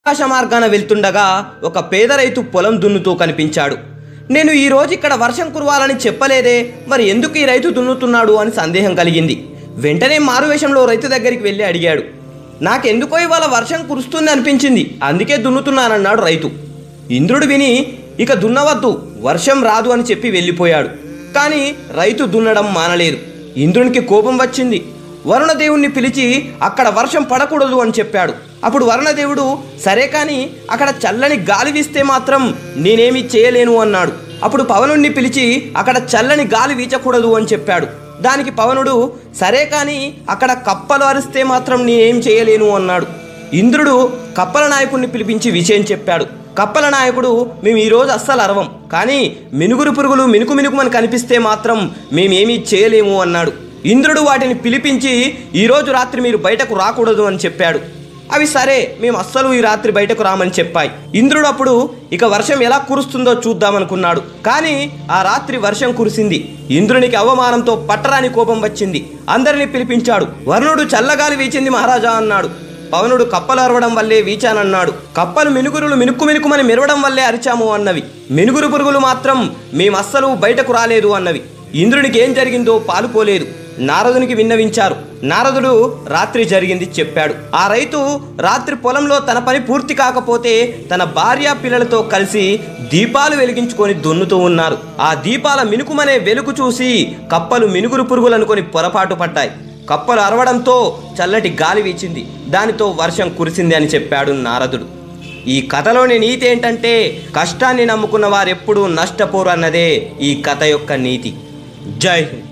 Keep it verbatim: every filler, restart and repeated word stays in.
ఆకాశ మార్గాన వెళ్తుండగా ఒక పేద రైతు పొలం దున్నుతూ కనిపించాడు. నేను ఈరోజు ఇక్కడ వర్షం కురవాలని చెప్పలేదే, మరి ఎందుకు ఈ రైతు దున్నుతున్నాడు అని సందేహం కలిగింది. వెంటనే మారువేషంలో రైతు దగ్గరికి వెళ్ళి అడిగాడు. నాకెందుకో ఇవాళ వర్షం కురుస్తుంది అనిపించింది, అందుకే దున్నుతున్నానన్నాడు రైతు. ఇంద్రుడు విని ఇక దున్నవద్దు, వర్షం రాదు అని చెప్పి వెళ్ళిపోయాడు. కానీ రైతు దున్నడం మానలేదు. ఇంద్రునికి కోపం వచ్చింది. వరుణదేవుణ్ణి పిలిచి అక్కడ వర్షం పడకూడదు అని చెప్పాడు. అప్పుడు వరుణదేవుడు సరే కానీ అక్కడ చల్లని గాలి వీస్తే మాత్రం నేనేమీ చేయలేను అన్నాడు. అప్పుడు పవనుణ్ణి పిలిచి అక్కడ చల్లని గాలి వీచకూడదు అని చెప్పాడు. దానికి పవనుడు సరే కానీ అక్కడ కప్పలు అరిస్తే మాత్రం నేనేం చేయలేను అన్నాడు. ఇంద్రుడు కప్పల నాయకుడిని పిలిపించి విషయం చెప్పాడు. కప్పల నాయకుడు మేము ఈరోజు అస్సలు అరవం, కానీ మినుగురు పురుగులు మినుకు మినుకుమని కనిపిస్తే మాత్రం మేమేమీ చేయలేము అన్నాడు. ఇంద్రుడు వాటిని పిలిపించి ఈరోజు రాత్రి మీరు బయటకు రాకూడదు అని చెప్పాడు. అవి సరే మేము అస్సలు ఈ రాత్రి బయటకు రామని చెప్పాయి. ఇంద్రుడు అప్పుడు ఇక వర్షం ఎలా కురుస్తుందో చూద్దామనుకున్నాడు. కానీ ఆ రాత్రి వర్షం కురిసింది. ఇంద్రునికి అవమానంతో పట్టరాని కోపం వచ్చింది. అందరినీ పిలిపించాడు. వరుణుడు చల్లగాలి వీచింది మహారాజా అన్నాడు. పవనుడు కప్పలు అరవడం వల్లే వీచానన్నాడు. కప్పలు మినుగురులు మినుక్కు మినుకుమని మెరవడం వల్లే అరిచాము అన్నవి. మినుగురు పురుగులు మాత్రం మేమస్సలు బయటకు రాలేదు అన్నవి. ఇంద్రునికి ఏం జరిగిందో పాలుపోలేదు. నారదునికి విన్నవించారు. నారదుడు రాత్రి జరిగింది చెప్పాడు. ఆ రైతు రాత్రి పొలంలో తన పని పూర్తి కాకపోతే తన భార్య పిల్లలతో కలిసి దీపాలు వెలిగించుకొని దున్నుతూ ఉన్నారు. ఆ దీపాల మినుకుమనే వెలుగు చూసి కప్పలు మినుగురు పురుగులు అనుకొని పొరపాటు పడ్డాయి. కప్పలు అరవడంతో చల్లటి గాలి వీచింది. దానితో వర్షం కురిసింది అని చెప్పాడు నారదుడు. ఈ కథలోని నీతి ఏంటంటే కష్టాన్ని నమ్ముకున్న వారెప్పుడూ నష్టపోరు అన్నదే ఈ కథ యొక్క నీతి. జై హింద్.